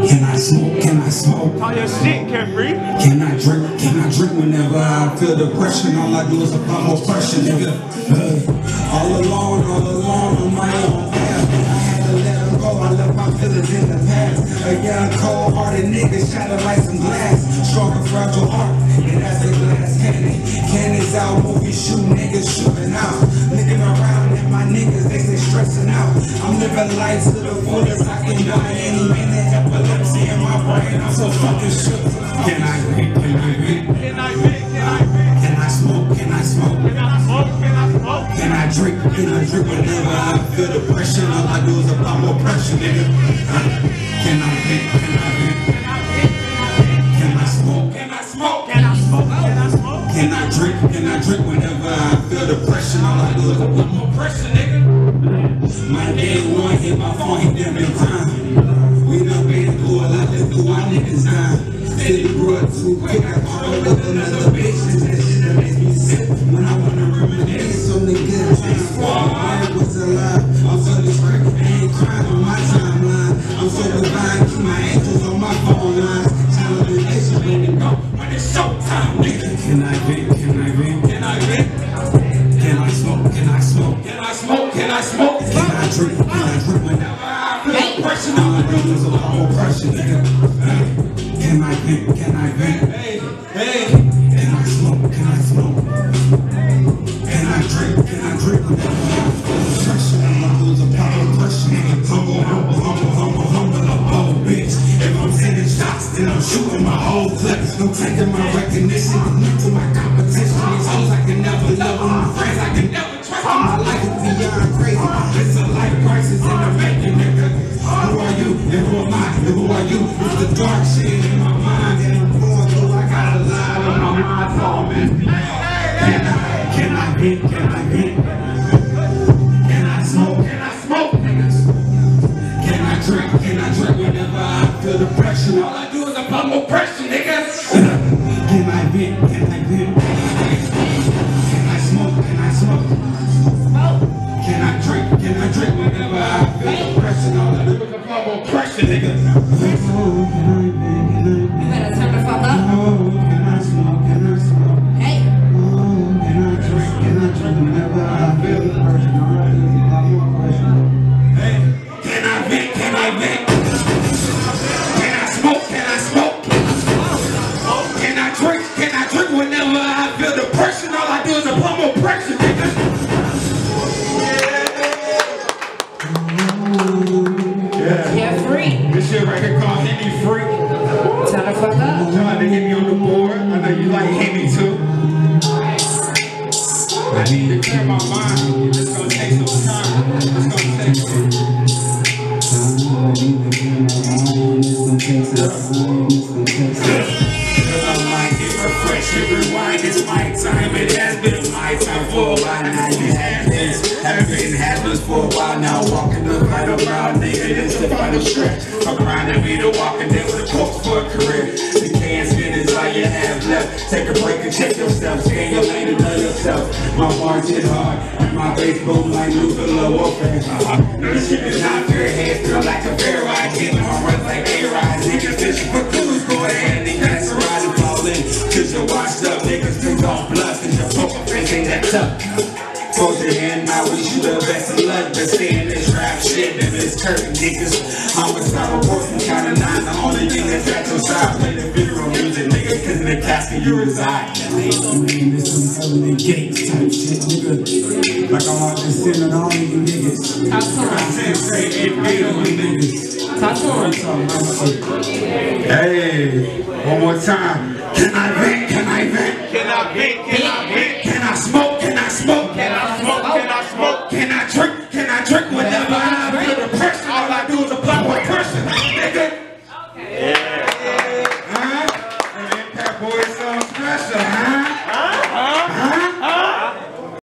Can I smoke? Can I smoke? Talk your shit, Capri. Can I drink? Can I drink whenever I feel depression? All I do is apply more pressure, nigga. All alone on my own path. I had to let them go, I left my feelings in the past. A young, cold-hearted nigga shattered like some glass. Strong and fragile heart, and that's a glass cannon. Cannons out, movie shoot, niggas shooting out. Looking around at my niggas, they say stressing out. I'm living life to the fullest, I can die any minute. Epilepsy in my brain, I'm so fucking shook. Can I drink? Can I drink? Can I drink? Can I drink? Can I smoke? Can I smoke? Can I smoke? Can I smoke? Can I drink? Can I drink whenever I feel depression? All I do is apply more pressure, nigga. Can I drink? Can I drink? Can I smoke? Can I smoke? Can I smoke? Can I smoke? Can I drink? Can I drink whenever I feel depression? All I do is apply more pressure, nigga. My day one hit my phone, he damn near crying. We done been through a lot, let's do our niggas down. City grew up too quick, I caught up with another bitch. This shit that makes me sick when I wanna reminisce on the good times. Man was alive, I'm so distracted, I ain't crying on my timeline. I'm so divine, keep my angels on my phone lines. Time of the nation, when it go, when it's showtime, nigga. Can I drink? Can I drink? Can I drink? Can I smoke? Can I smoke? Can I smoke? Can I smoke? Can I drink? Can I drink whenever I feel pressure? All I do is a lot more pressure, nigga. Can I drink? Can I drink? Hey, hey. Can I smoke? Can I smoke? Can I drink? Can I drink whenever I feel pressure? All I do is a pop of pressure, nigga. Humble, oh bitch. If I'm sending shots, then I'm shooting my whole clip. No taking my recognition, not to my competition. These hoes I can never love them, my friends I can never trust them. My life is beyond crazy. It's a life crisis in the making, nigga. Who are you? And who am I? And who are you? It's the dark shit in my mind that I'm going through. I got a lot on my mind falling. Can I drink? Can I drink? Can I smoke? Can I smoke? Can I drink? Can I drink whenever I feel depression? All I do is apply more pressure, nigga. Can I drink? Can I drink? Can I smoke? Can I smoke? Can I drink? Can I drink whenever I feel depression? All I do is apply more pressure, nigga. You better turn the fuck up. Can I smoke? Can I smoke? Hey. Can I drink? Can I drink whenever I feel depression? All I do is apply more pressure. Hey, can I vent? Can I vent? Can I smoke? Can I smoke? Can I drink? Can I drink whenever I feel depression? All I do is apply more pressure, nigga. Yeah, free. This shit right here called Hit Me Freak. Turn the fuck up. Trying to hit me on the board. I know you like Hit Me too. I need to clear my mind. It's gonna take some time. It's gonna take some time. I'm like it, refresh it, rewind. It's my time. It has been my time for a while now. These have been habits for a while now. Walking the fight around, nigga, this the final stretch. I'm grinding me to walking there with a coach for a career. The can't spin is all you have left. Take a break and check yourself. Scan your lane and know yourself. My march hit hard, and my bass boom like nuclear warfare. This shit is not fair. Heads feel like a fair ride. Getting my runs like A-Rides. Niggas fishing for clues. Go ahead and they pass a ride and fall in. Cause you're washed up. Niggas think on blood. Cause your poker face ain't that tough. Close your hand, I wish you the best of luck. But saying this rap shit, them is curtain niggas. Homicide reports from County 9. The only thing that's at your side. Play the funeral music, nigga. Cause in the casket you reside. Man, this some early gates type shit, nigga. Like I'm out there sending all of you niggas. Talk to I him. said, say it, feel you niggas. Talk to him. Hey, one more time. Can I vent? Can I vent? Can I vent? Can I